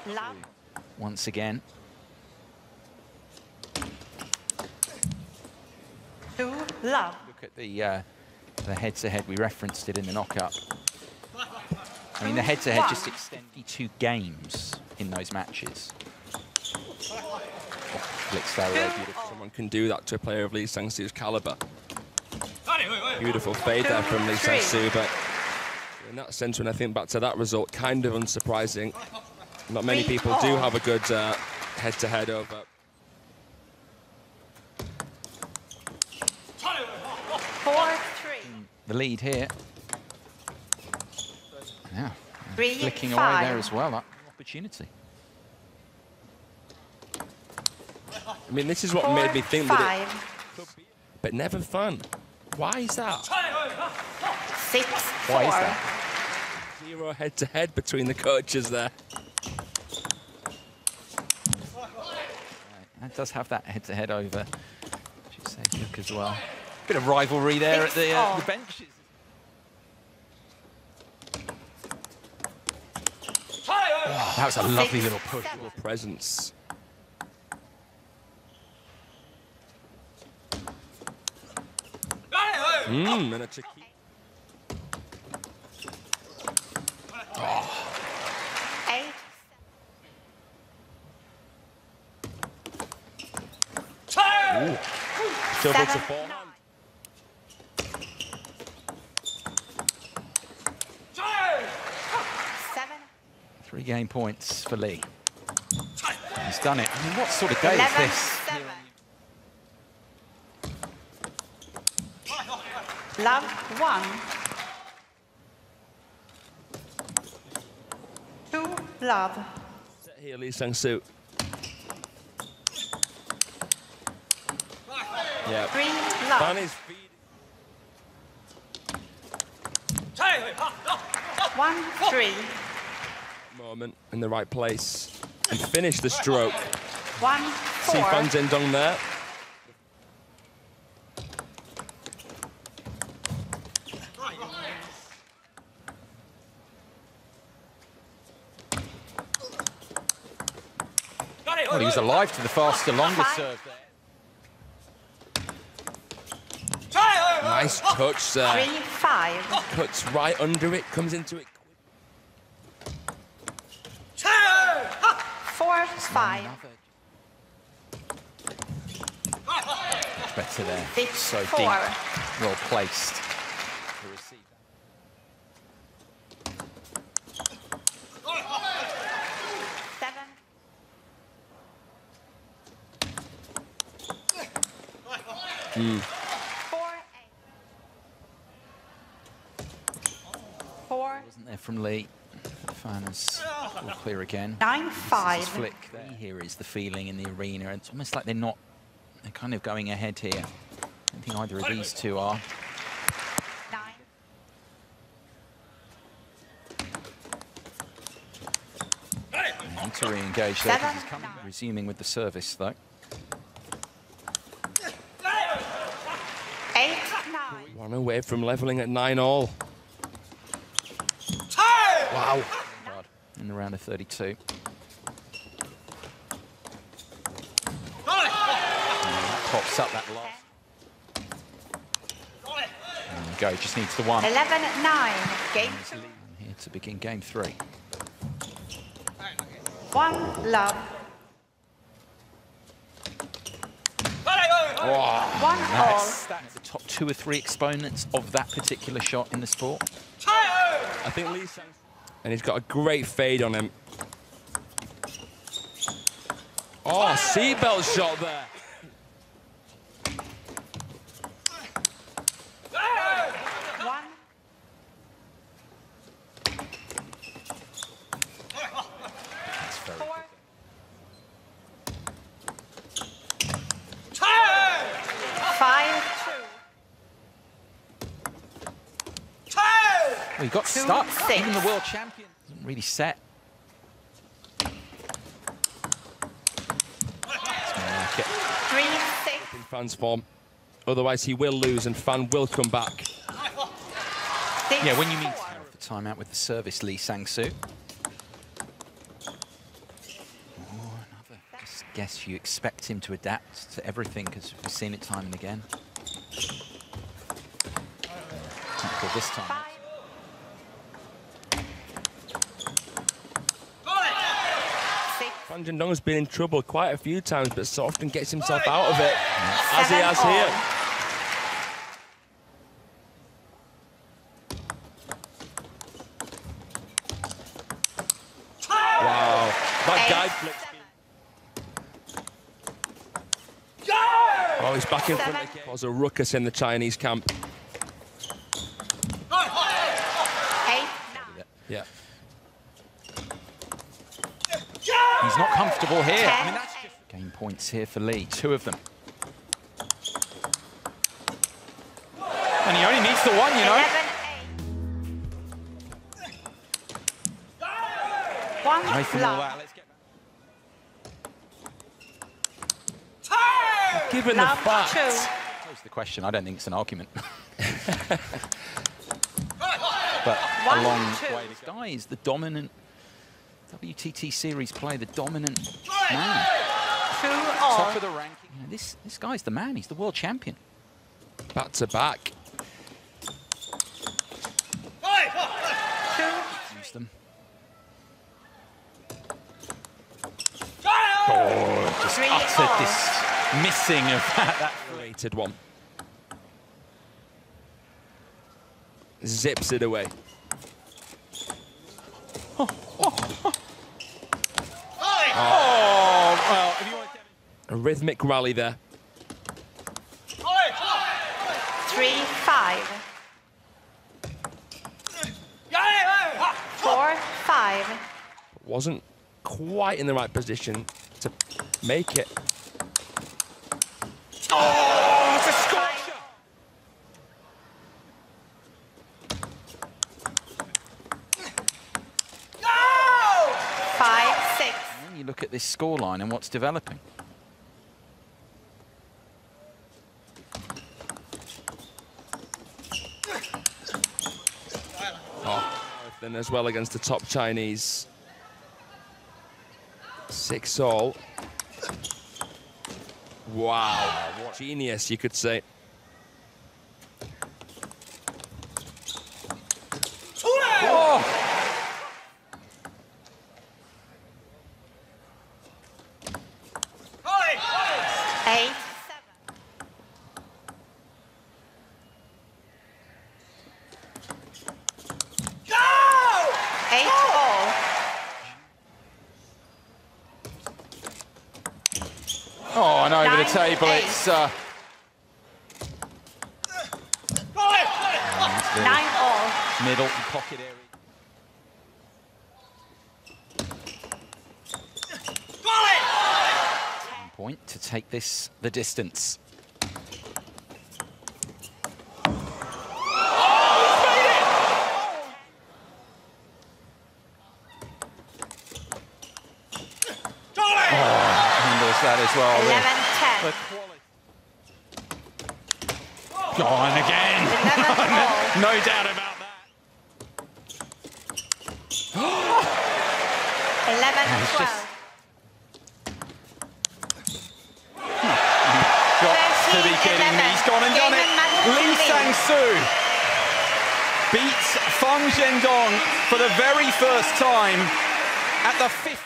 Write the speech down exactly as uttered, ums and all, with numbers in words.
Love. Once again. Two, love. Look at the uh, the head-to-head. We referenced it in the knockup. I mean, the head-to-head One. just extended two games in those matches. Blitz there, really beautiful. Someone can do that to a player of Lee Sang-soo's caliber. Beautiful fade there from Lee Three. Sang-soo, but in that sense, when I think back to that result, kind of unsurprising. Not many Three, people do all. have a good uh, head-to-head over. Four, three. The lead here. Yeah, Three, flicking five. away there as well. That opportunity. I mean, this is what Four, made me think five. that it could be, but never fun. Why is that? Six, Why is four. that? Zero head-to-head between the coaches there. That does have that head-to-head over. Should say Cook as well. Bit of rivalry there at the, uh, the benches. Oh, that was a lovely Six, little push. seven. Presence. Mmm, and a tricky. Eight, Ooh. Still puts a seven, forehand. nine. Seven, Three game points for Lee. He's done it. I mean, what sort of day is eleven, this? seven. Love, one. Two, love. Set here, Lee Sang-soo. Yeah. Three, Fan love. is feeding. One, three. Moment in the right place and finish the stroke. One, See four. Fan Zhendong there. Well, he was alive to the faster, longer serve there. Nice touch there. Three, five. Cuts right under it, comes into it. Four, five. Better there. Six, So four. deep, well placed to receive Seven, four, eight. Four, Wasn't there from Lee. Fan is all clear again. nine, five. This flick there. Here is the feeling in the arena. It's almost like they're not, they're kind of going ahead here. I don't think either of these two are. Nine. They need to re-engage there because Seven, he's coming, nine. resuming with the service though. Eight, nine. One away from leveling at nine all. Wow. In the round of thirty-two. Pops up that last. There we go, just needs the one. Eleven, nine. Game two. Here to begin game three. One, love. Oh, One, all. that's, that's the top two or three exponents of that particular shot in the sport. I think Lee Sang, and he's got a great fade on him. Oh, seatbelt shot there. One, That's very four. Five, two. Well, he got Two, stuck. six. Even the world champion doesn't really set. That's more like it. Three, six. In Fan's form. Otherwise, he will lose and Fan will come back. Six, Yeah, when you mean four. the timeout with the service, Lee Sang-soo. guess you expect him to adapt to everything because we've seen it time and again. Not this time. Five. Six. Fan Zhendong's been in trouble quite a few times, but so often gets himself out of it, as he Seven has all. here. Wow, that Eight. guy flips. Oh, he's back in front Seven. again. There's a ruckus in the Chinese camp. Eight. Nine. Yeah. He's not comfortable here. Ten. I mean, that's just game points here for Lee, two of them. And he only needs the one, you know. Eleven. Eight. One. Away from all love. that, let's get Given Love the fact. two. Pose the question. I don't think it's an argument. But One, a long two. way. This guy is the dominant W T T Series player, the dominant man. Two all. Top of the ranking. You know, this this guy's the man. He's the world champion. Back to back. Two. Use them. Three Utter all. this missing of that. that Rated one. Zips it away. Oh, well, if you want to... A rhythmic rally there. Three. Five. Four. Five. Wasn't quite in the right position to make it. Oh, it's a scorcher! Five. Six. When you look at this scoreline and what's developing. Oh. Then as well against the top Chinese. Six all. Wow. Genius, you could say. Oh! Eight. Seven. Eight all. Oh, and over Nine, the table, eight. it's... Uh, Nine all. middle and pocket area. One point to take this the distance. Handles that as well. Eleven. Ten. The quality. Gone again. Eleven all. No doubt about that. Eleven. it's Twelve. just- Got to be kidding me. He's gone and done it. Lee Sang-soo beats Fan Zhendong for the very first time at the fifth.